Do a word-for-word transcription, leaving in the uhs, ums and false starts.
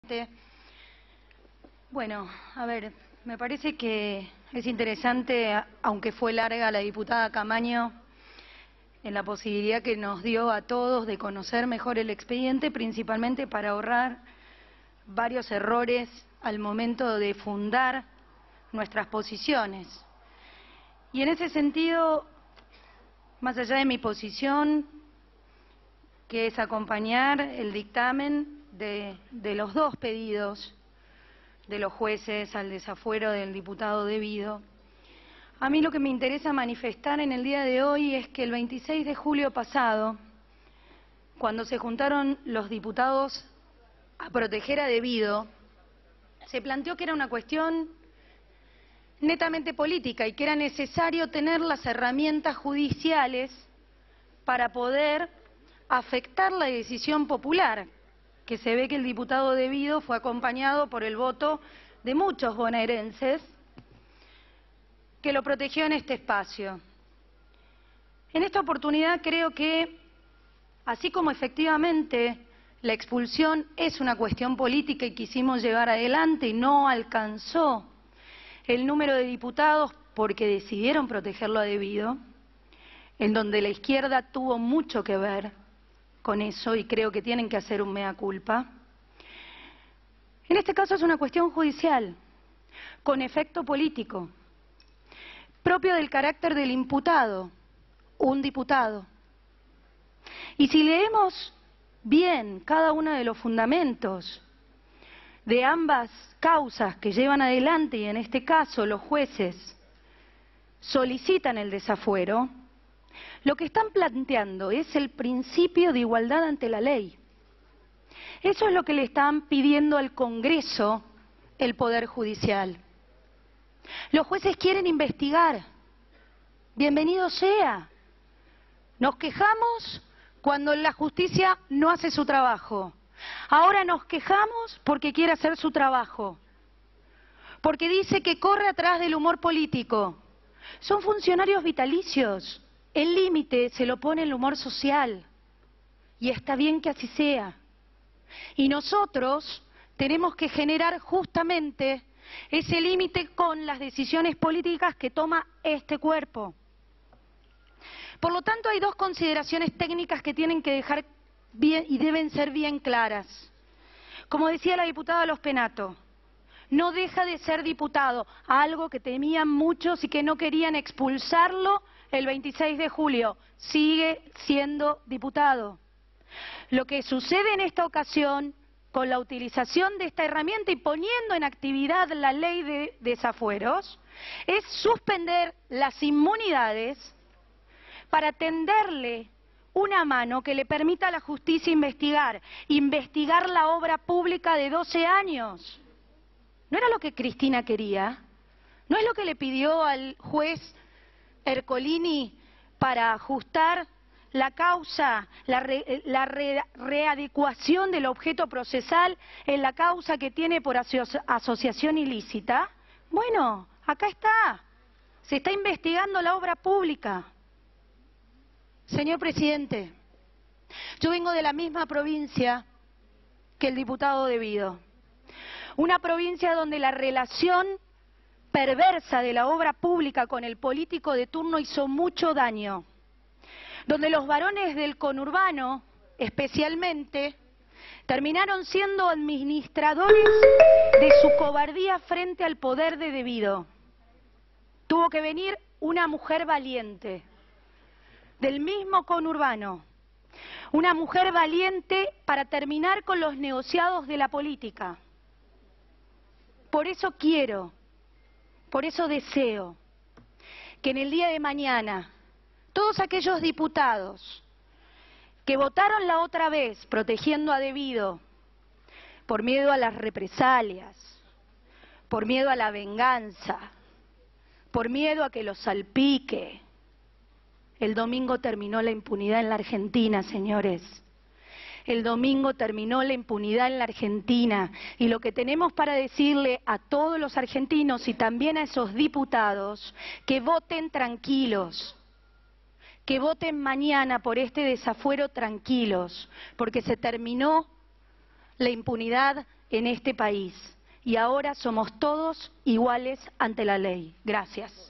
Bueno, a ver, me parece que es interesante, aunque fue larga la diputada Camaño, en la posibilidad que nos dio a todos de conocer mejor el expediente, principalmente para ahorrar varios errores al momento de fundar nuestras posiciones. Y en ese sentido, más allá de mi posición, que es acompañar el dictamen de, de los dos pedidos de los jueces al desafuero del diputado Devido, a mí lo que me interesa manifestar en el día de hoy es que el veintiséis de julio pasado, cuando se juntaron los diputados a proteger a Devido, se planteó que era una cuestión netamente política y que era necesario tener las herramientas judiciales para poder afectar la decisión popular, que se ve que el diputado Devido fue acompañado por el voto de muchos bonaerenses que lo protegió en este espacio. En esta oportunidad creo que, así como efectivamente la expulsión es una cuestión política y quisimos llevar adelante y no alcanzó el número de diputados porque decidieron protegerlo a Devido, en donde la izquierda tuvo mucho que ver con eso y creo que tienen que hacer un mea culpa. En este caso es una cuestión judicial, con efecto político, propio del carácter del imputado, un diputado. Y si leemos bien cada uno de los fundamentos de ambas causas que llevan adelante, y en este caso los jueces solicitan el desafuero, lo que están planteando es el principio de igualdad ante la ley. Eso es lo que le están pidiendo al Congreso el Poder Judicial. Los jueces quieren investigar. Bienvenido sea. Nos quejamos cuando la justicia no hace su trabajo. Ahora nos quejamos porque quiere hacer su trabajo. Porque dice que corre atrás del humor político. Son funcionarios vitalicios. El límite se lo pone el humor social, y está bien que así sea. Y nosotros tenemos que generar justamente ese límite con las decisiones políticas que toma este cuerpo. Por lo tanto, hay dos consideraciones técnicas que tienen que dejar bien y deben ser bien claras. Como decía la diputada Los Penato, no deja de ser diputado, algo que temían muchos y que no querían expulsarlo el veintiséis de julio, sigue siendo diputado. Lo que sucede en esta ocasión, con la utilización de esta herramienta y poniendo en actividad la ley de desafueros, es suspender las inmunidades para tenderle una mano que le permita a la justicia investigar, investigar la obra pública de doce años. ¿No era lo que Cristina quería? ¿No es lo que le pidió al juez Ercolini para ajustar la causa, la, re, la re, readecuación del objeto procesal en la causa que tiene por aso, asociación ilícita? Bueno, acá está. Se está investigando la obra pública. Señor presidente, yo vengo de la misma provincia que el diputado Devido. Una provincia donde la relación perversa de la obra pública con el político de turno hizo mucho daño, donde los varones del conurbano, especialmente, terminaron siendo administradores de su cobardía frente al poder de Devido. Tuvo que venir una mujer valiente, del mismo conurbano, una mujer valiente para terminar con los negociados de la política. Por eso quiero, por eso deseo que en el día de mañana todos aquellos diputados que votaron la otra vez protegiendo a Devido por miedo a las represalias, por miedo a la venganza, por miedo a que los salpique, el domingo terminó la impunidad en la Argentina, señores. El domingo terminó la impunidad en la Argentina y lo que tenemos para decirle a todos los argentinos y también a esos diputados que voten tranquilos, que voten mañana por este desafuero tranquilos, porque se terminó la impunidad en este país y ahora somos todos iguales ante la ley. Gracias.